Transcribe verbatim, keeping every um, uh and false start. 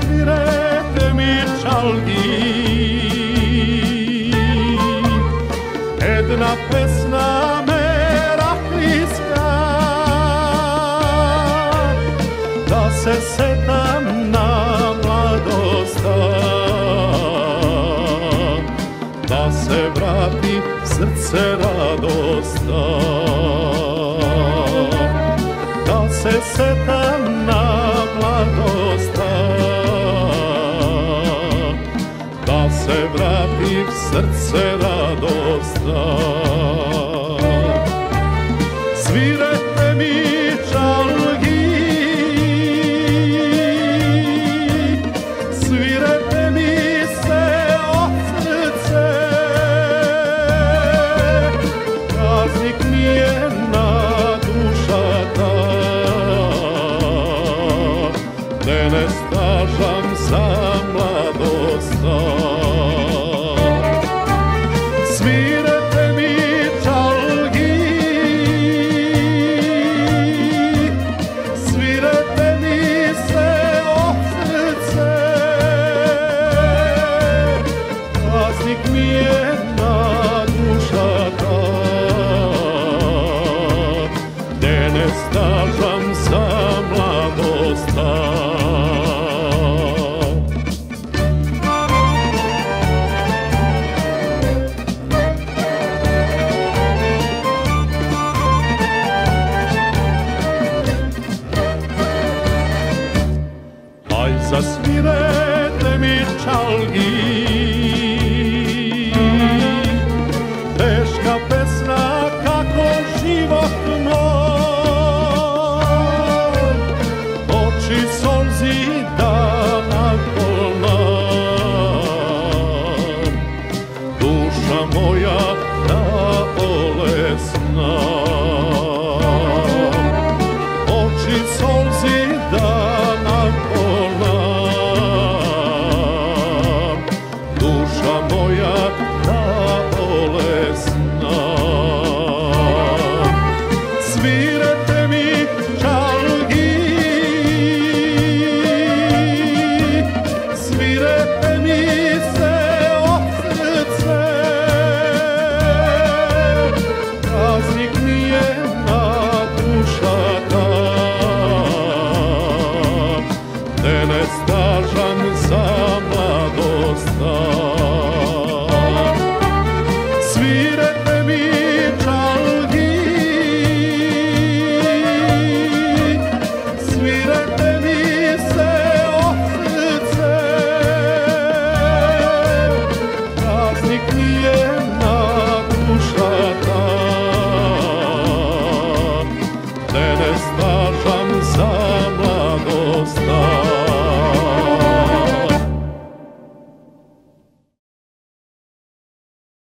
zasvirete mi čalgi, jedna pesna meraklijska, da se setam na mladosta, da se vrati srce radosta, da se setam na mladosta, da se vrati srce radosta. Svirete mi čalgi, svirete mi se od srce, praznik mi je na duša ta, da ne stažam za mladosta. Svirete mi čalgi, svirete mi se od srce, praznik mi je na duša ta, da ne stažam za mladosta. Zasvirete mi čalgi, teška pesna kako život moj, oči